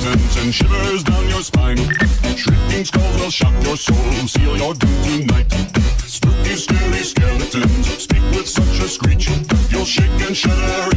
skeletons and shivers down your spine. Shrieking skulls will shock your soul, seal your doom tonight. Spooky, scary skeletons speak with such a screech, you'll shake and shudder